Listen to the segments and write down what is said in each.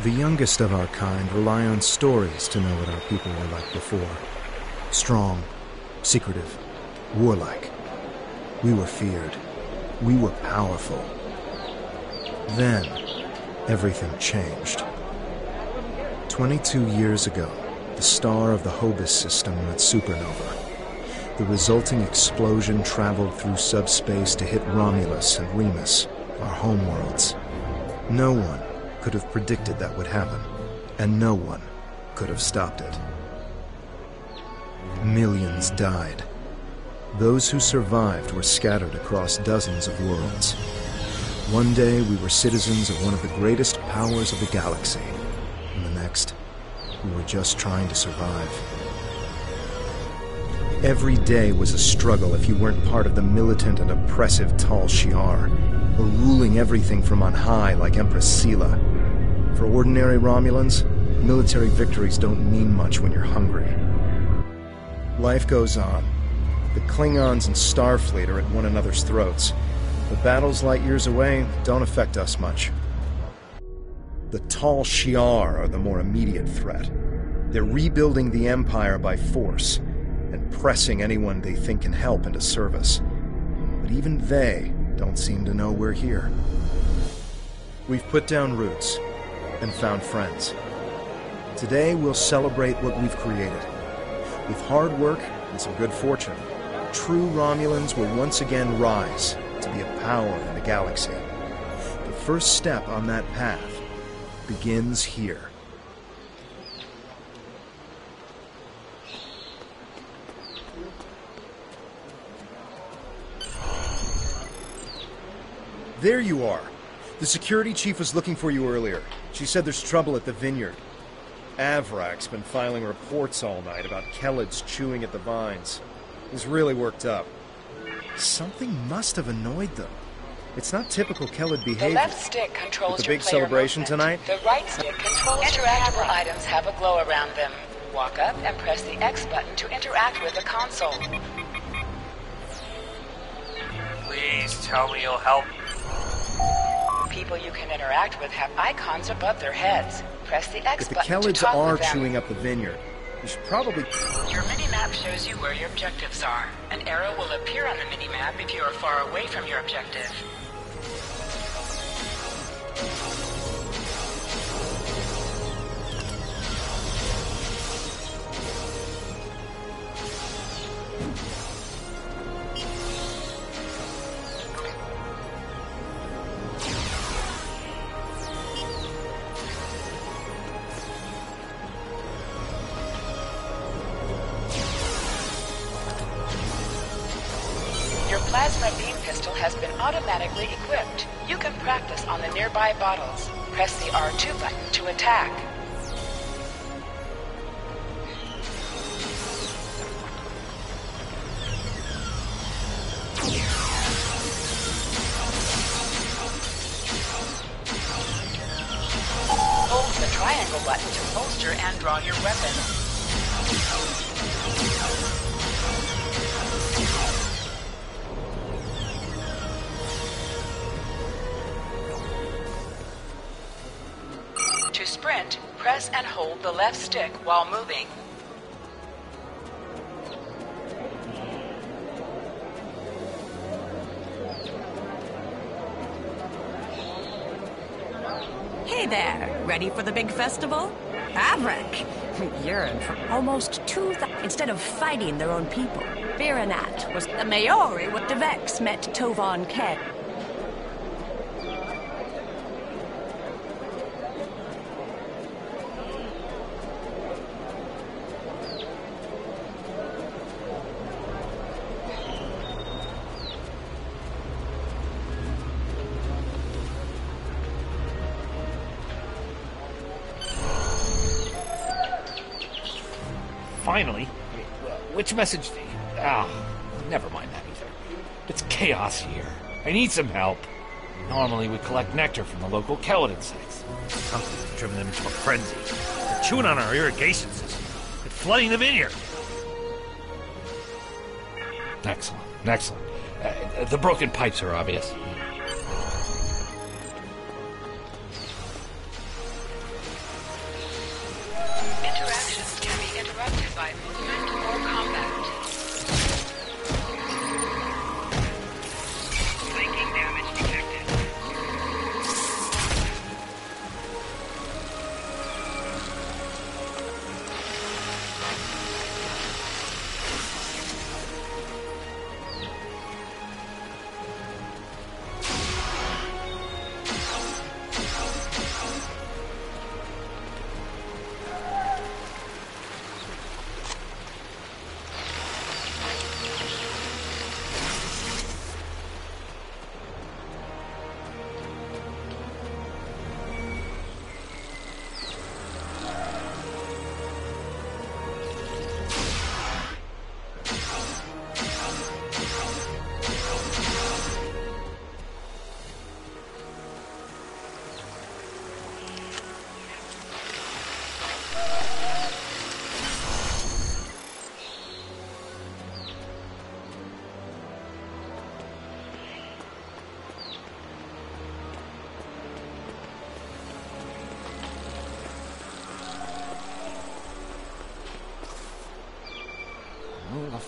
The youngest of our kind rely on stories to know what our people were like before. Strong, secretive, warlike. We were feared. We were powerful. Then, everything changed. 22 years ago, the star of the Hobus system went supernova. The resulting explosion traveled through subspace to hit Romulus and Remus, our homeworlds. No one could have predicted that would happen, and no one could have stopped it. Millions died. Those who survived were scattered across dozens of worlds. One day we were citizens of one of the greatest powers of the galaxy, and the next, we were just trying to survive. Every day was a struggle if you weren't part of the militant and oppressive STOL Shi'ar, or ruling everything from on high like Empress Sela. For ordinary Romulans, military victories don't mean much when you're hungry. Life goes on. The Klingons and Starfleet are at one another's throats. The battles light years away don't affect us much. The STOL Shi'ar are the more immediate threat. They're rebuilding the Empire by force, and pressing anyone they think can help into service. But even they don't seem to know we're here. We've put down roots and found friends. Today we'll celebrate what we've created. With hard work and some good fortune, true Romulans will once again rise to be a power in the galaxy. The first step on that path begins here. There you are. The security chief was looking for you earlier. She said there's trouble at the vineyard. Avrak's been filing reports all night about Kellids chewing at the vines. He's really worked up. Something must have annoyed them. It's not typical Kellid behavior. The left stick controls with the your big player celebration movement. tonight? The right stick controls interactable items have a glow around them. Walk up and press the X button to interact with the console. Please tell me you'll help. People you can interact with have icons above their heads. Press the X If the button to Kellids talk are with them. chewing up the vineyard, you should probably... Your minimap shows you where your objectives are. An arrow will appear on the minimap if you are far away from your objective. Your plasma beam pistol has been automatically equipped. You can practice on the nearby bottles. Press the R2 button to attack. Hold the triangle button to holster and draw your weapon. To sprint, press and hold the left stick while moving. Hey there, ready for the big festival? Avrak, you're in for almost 2,000. Instead of fighting their own people, Viranat was the Maori with the Vex met Tovan Ked. Finally. Which message? Never mind that either. It's chaos here. I need some help. Normally we collect nectar from the local Kellid insects. Something's driven them into a frenzy. They're chewing on our irrigation system. It's flooding the vineyard. Excellent. Excellent. The broken pipes are obvious.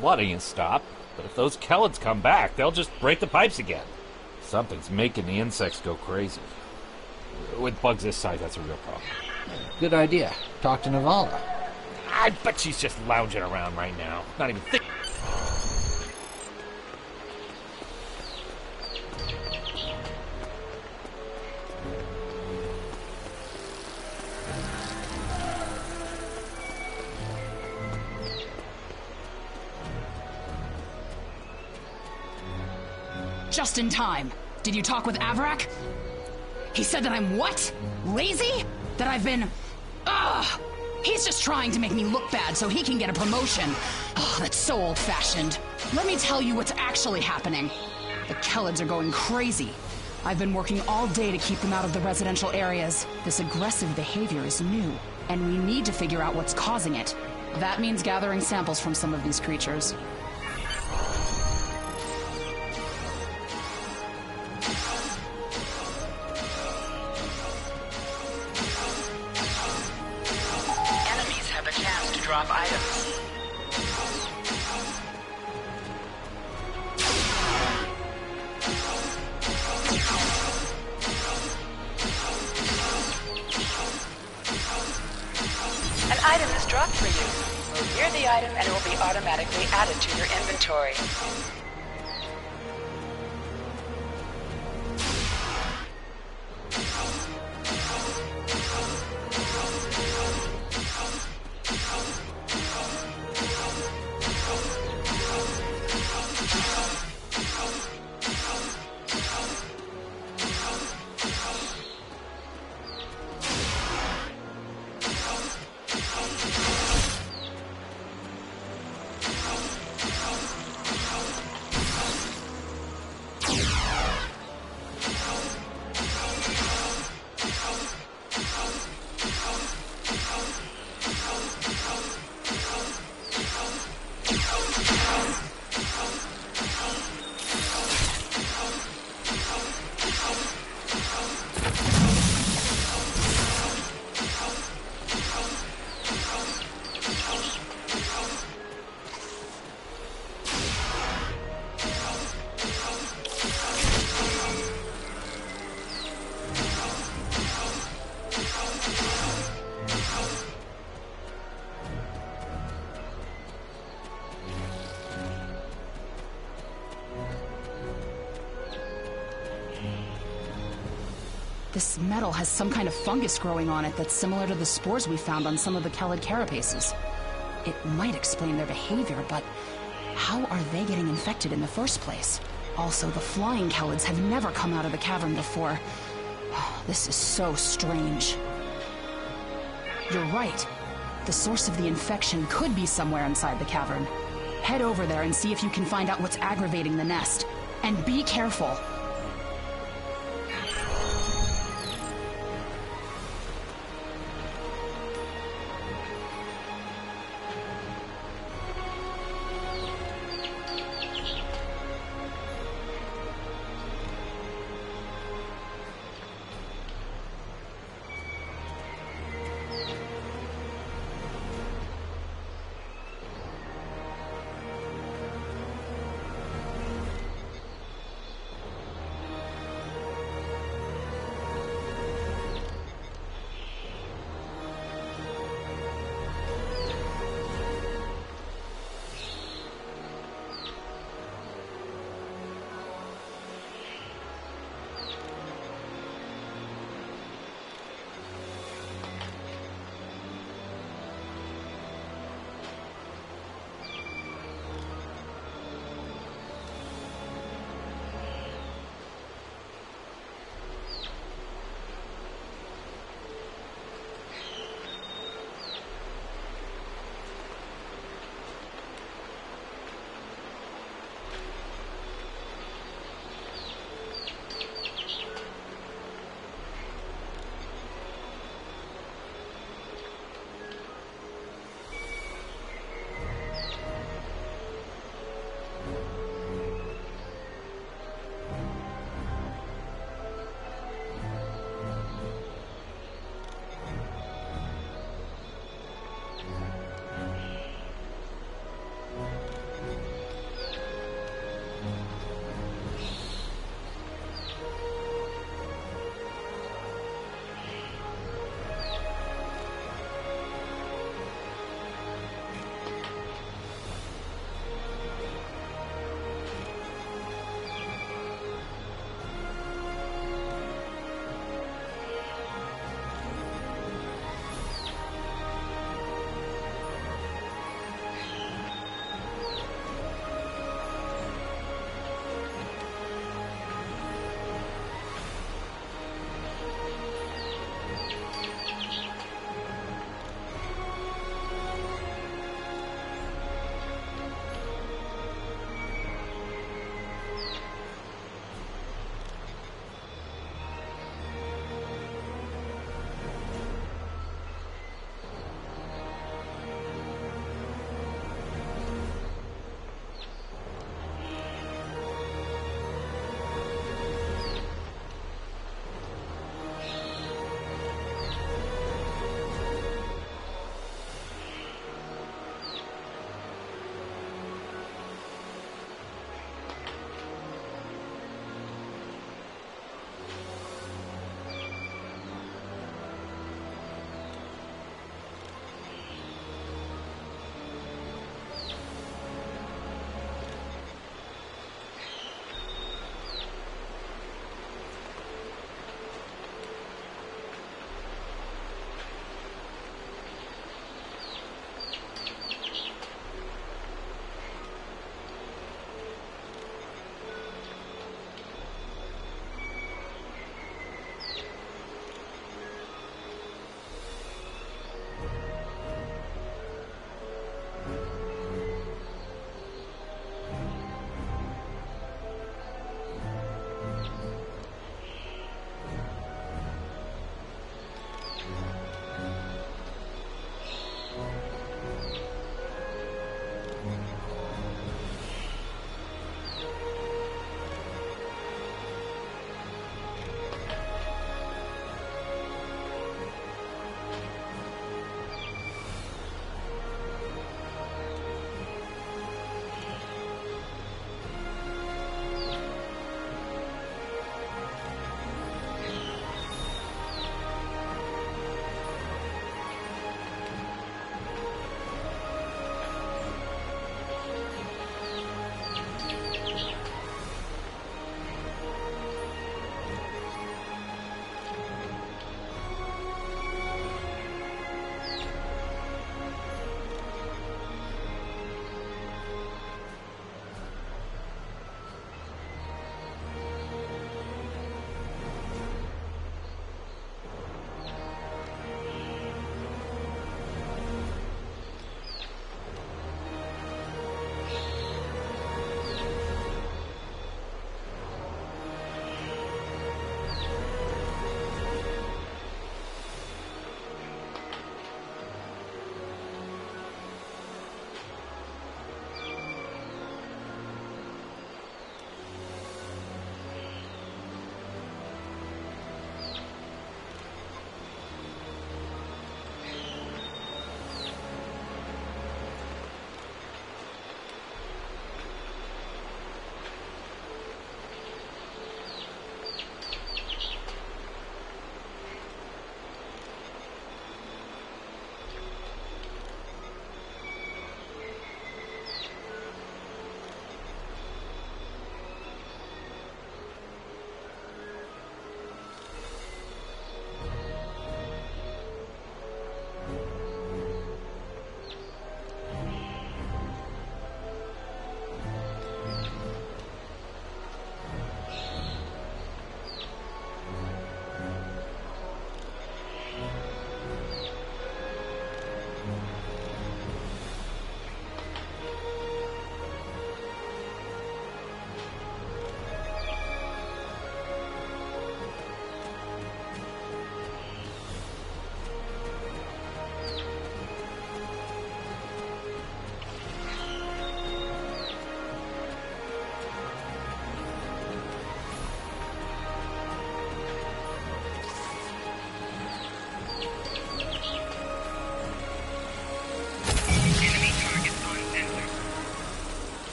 flooding has stopped, but if those Kellids come back, they'll just break the pipes again. Something's making the insects go crazy. With bugs this size, that's a real problem. Good idea. Talk to Navala. I bet she's just lounging around right now. Not even thinking. Just in time. Did you talk with Avrak? He said that I'm what? Lazy? That I've been... Ugh! He's just trying to make me look bad so he can get a promotion. Oh, that's so old-fashioned. Let me tell you what's actually happening. The Kellids are going crazy. I've been working all day to keep them out of the residential areas. This aggressive behavior is new, and we need to figure out what's causing it. That means gathering samples from some of these creatures. Drop items. An item is dropped for you. Move near the item and it will be automatically added to your inventory. This metal has some kind of fungus growing on it that's similar to the spores we found on some of the Kellid carapaces. It might explain their behavior, but how are they getting infected in the first place? Also, the flying Kellids have never come out of the cavern before. This is so strange. You're right. The source of the infection could be somewhere inside the cavern. Head over there and see if you can find out what's aggravating the nest. And be careful.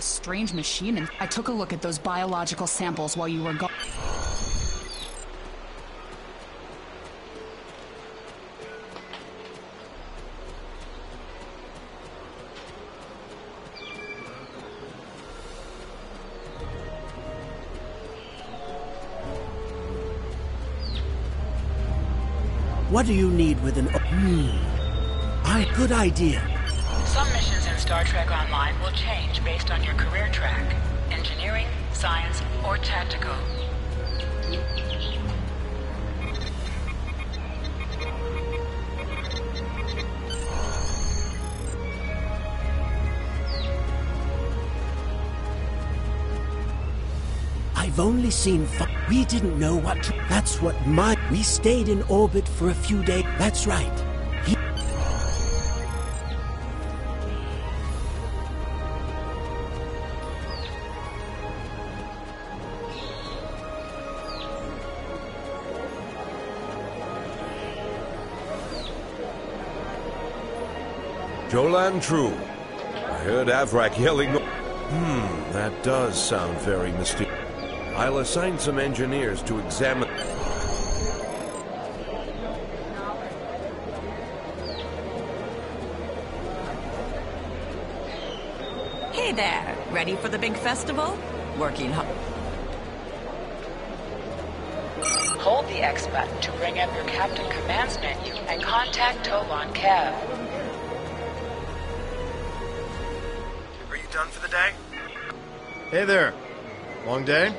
A strange machine, and I took a look at those biological samples while you were gone. What do you need with an... good idea. Some missions in Star Trek Online will change based on your career track. Engineering, science, or tactical. I've only seen we didn't know what to... That's what we stayed in orbit for a few days. That's right. Jolan True. I heard Avrak yelling... that does sound very mysterious. I'll assign some engineers to examine... Hey there, ready for the big festival? Working hard. Hold the X button to bring up your Captain Commands menu and contact Tolan Kev. Are you done for the day? Hey there. Long day?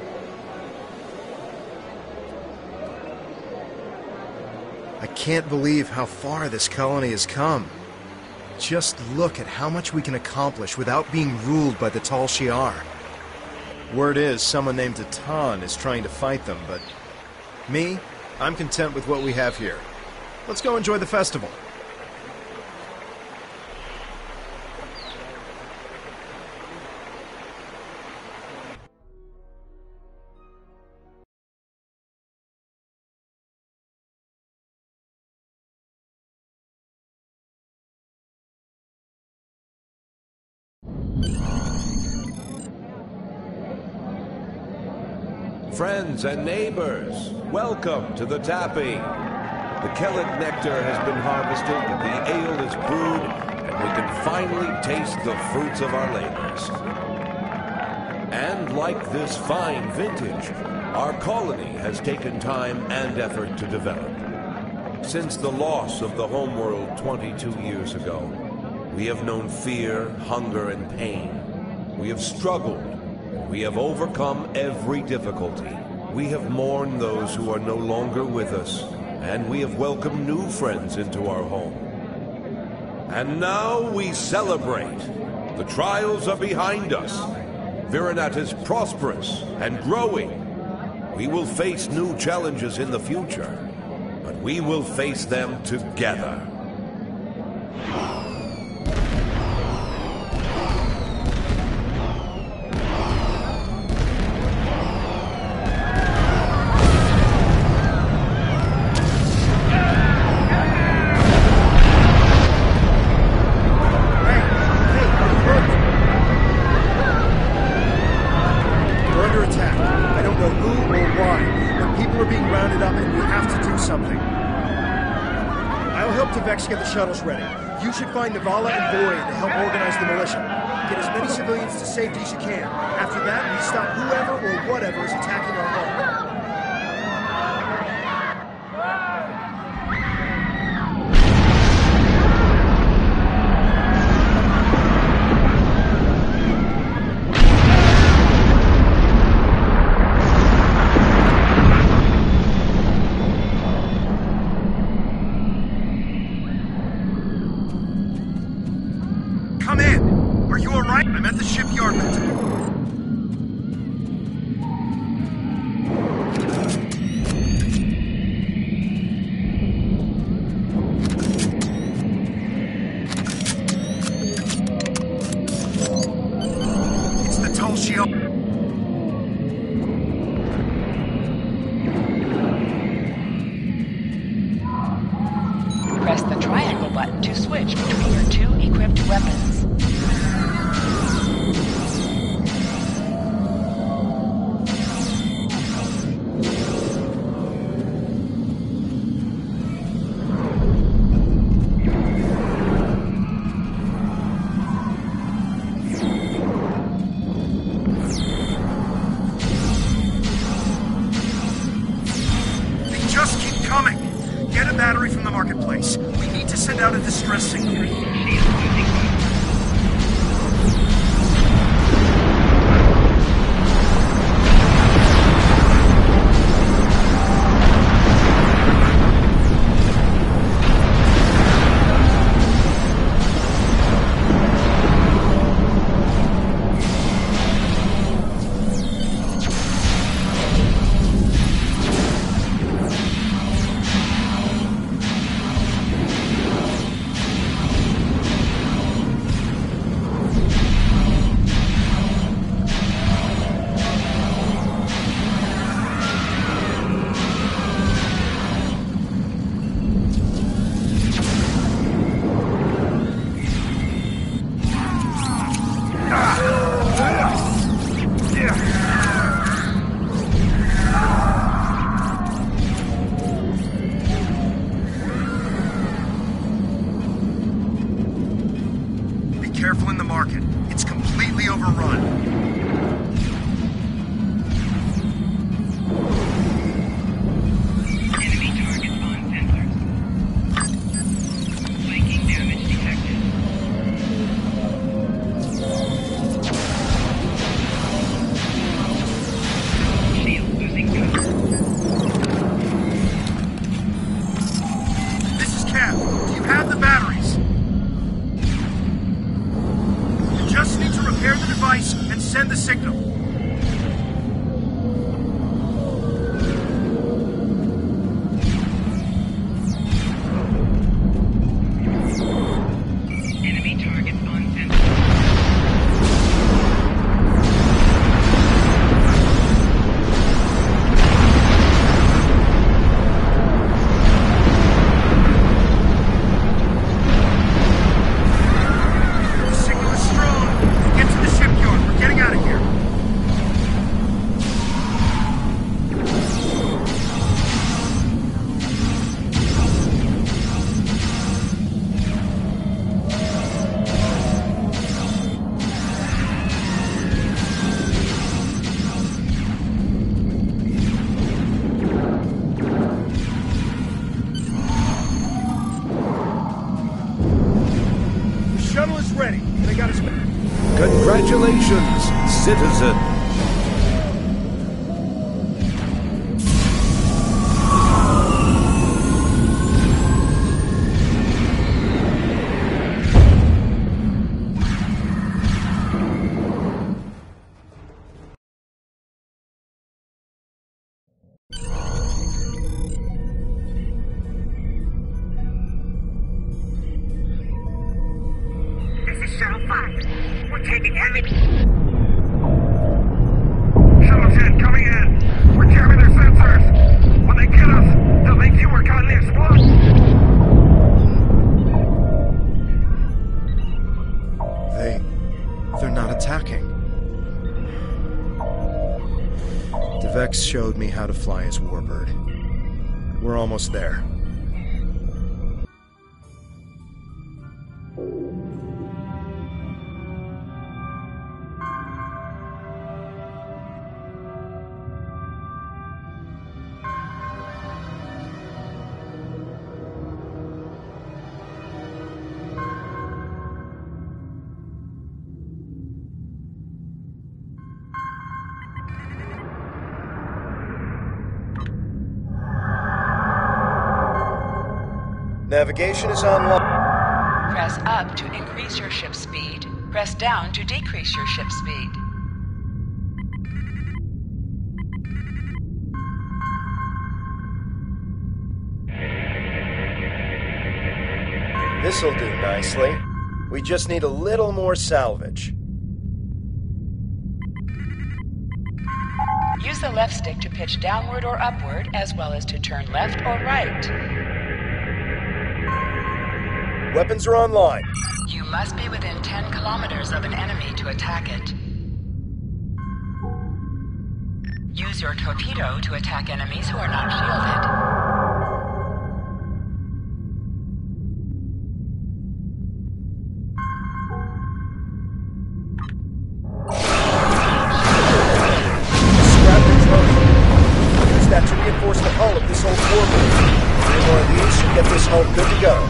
I can't believe how far this colony has come. Just look at how much we can accomplish without being ruled by the Tal Shiar. Word is, someone named Atan is trying to fight them, but... me? I'm content with what we have here. Let's go enjoy the festival. Friends and neighbors, welcome to the tapping. The Kellid nectar has been harvested, the ale is brewed, and we can finally taste the fruits of our labors. And like this fine vintage, our colony has taken time and effort to develop. Since the loss of the homeworld 22 years ago, we have known fear, hunger, and pain. We have struggled. We have overcome every difficulty. We have mourned those who are no longer with us, and we have welcomed new friends into our home. And now we celebrate. The trials are behind us. Virinat is prosperous and growing. We will face new challenges in the future, but we will face them together. Get the shuttles ready. You should find Navala and Boyd to help organize the militia. Get as many civilians to safety as you can. After that, we stop whoever or whatever is attacking our home. Press the triangle button to switch between your two equipped weapons. careful in the market. It's completely overrun. Send the signal. Enemy targets on sensor. The signal is strong. Get to the shipyard. We're getting out of here. The shuttle is ready. They got us back. Congratulations, citizen. This is Shuttle 5. We're taking enemy. Shuttle 10 coming in. We're jamming their sensors. When they get us, they'll make you work on the explosion. They're not attacking. DeVex showed me how to fly his warbird. We're almost there. Navigation is online. Press up to increase your ship's speed. Press down to decrease your ship's speed. This'll do nicely. We just need a little more salvage. Use the left stick to pitch downward or upward, as well as to turn left or right. Weapons are online. You must be within 10 kilometers of an enemy to attack it. Use your torpedo to attack enemies who are not shielded. Use that to reinforce the hull of this old warbird. 3 more of these should get this hull good to go.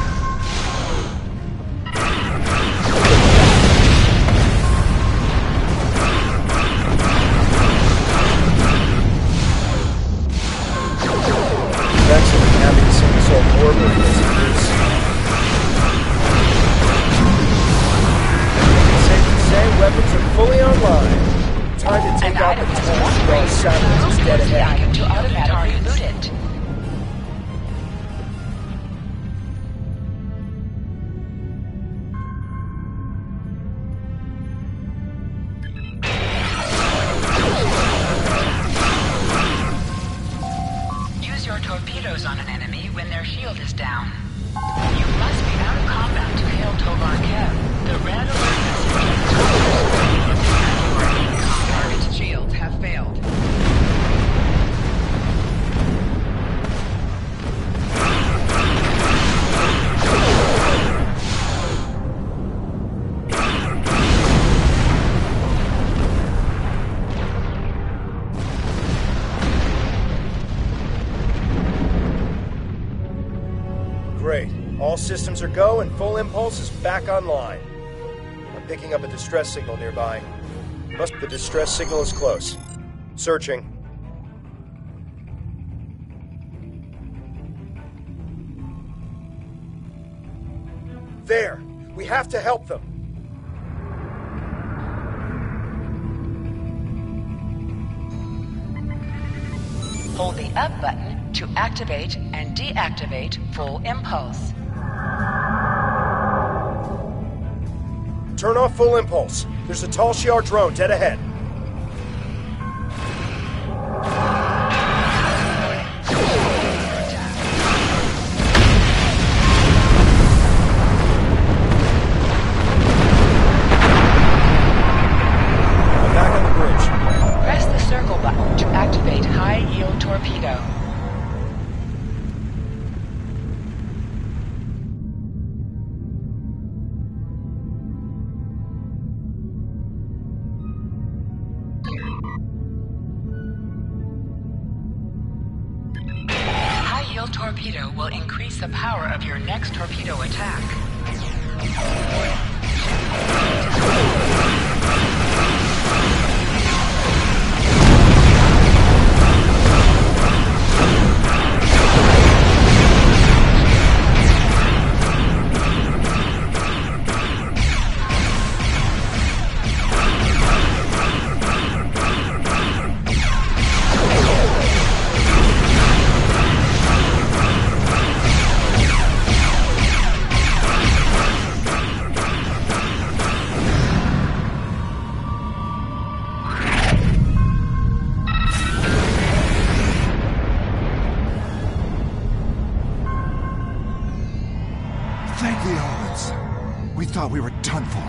Excellent. Happy to see this old warbird as it is. Safe to say, weapons are fully online. Time to take out the tanks while Saturn is dead ahead. To automatically loot it. Use your torpedoes on an enemy when their shield is down. You must be out of combat to hail Tovar Kev. The red alert message target's shields have failed. All systems are go and full impulse is back online. I'm picking up a distress signal nearby. The distress signal is close. Searching. There! We have to help them! Hold the up button to activate and deactivate full impulse. Turn off full impulse. There's a Tal Shiar drone dead ahead. I'm back on the bridge. Press the circle button to activate high-yield torpedo. High-yield torpedo will increase the power of your next torpedo attack. Thank the elements. We thought we were done for.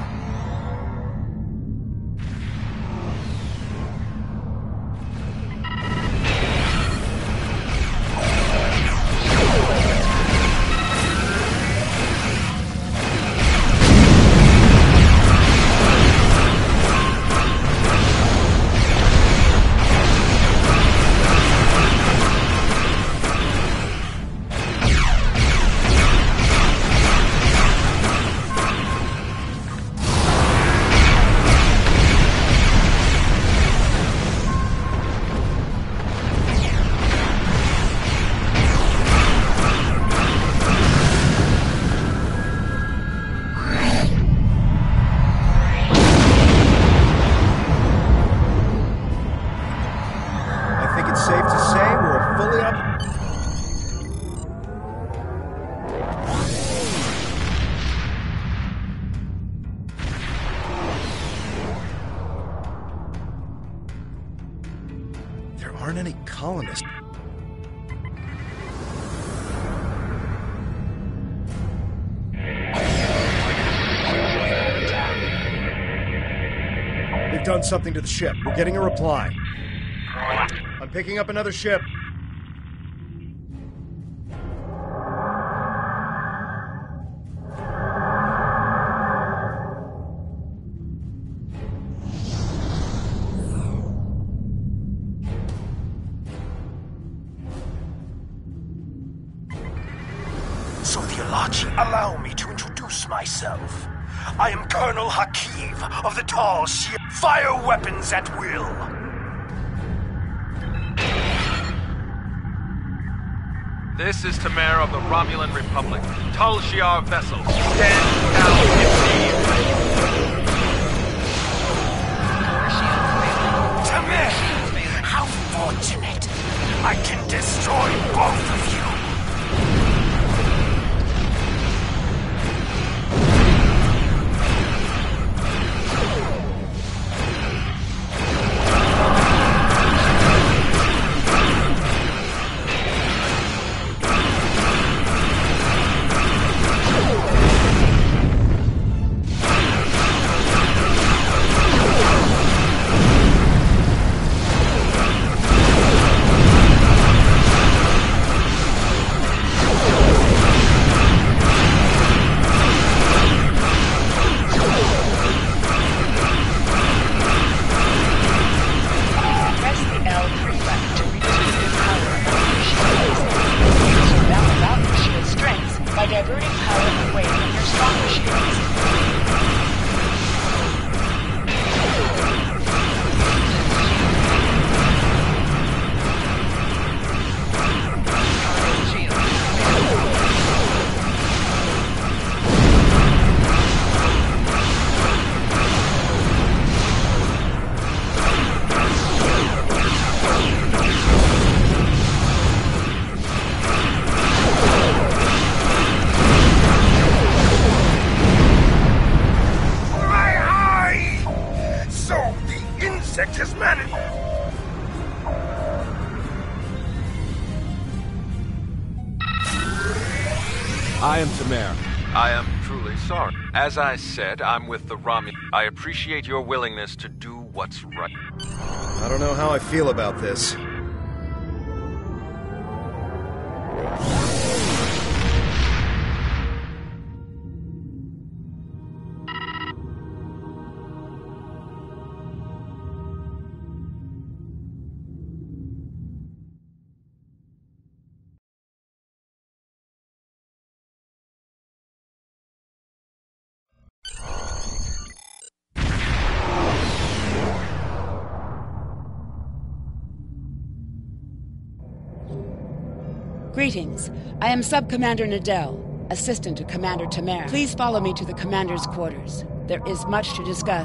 Aren't any colonists. They've done something to the ship. We're getting a reply. I'm picking up another ship. Allow me to introduce myself. I am Colonel Hakiv of the Tal Shiar. Fire weapons at will. This is Tamara of the Romulan Republic. Tal Shiar vessel. Stand down immediately. Tamara! How fortunate! I can destroy both of you! I am truly sorry. As I said, I'm with the Romulan. I appreciate your willingness to do what's right. I don't know how I feel about this. Greetings. I am Sub-Commander Nadell, assistant to Commander Tamara. Please follow me to the Commander's quarters. There is much to discuss.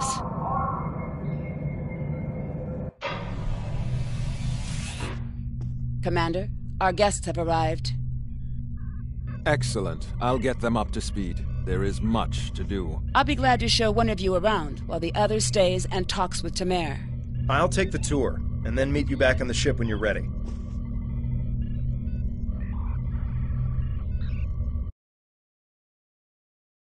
Commander, our guests have arrived. Excellent. I'll get them up to speed. There is much to do. I'll be glad to show one of you around, while the other stays and talks with Tamara. I'll take the tour, and then meet you back on the ship when you're ready.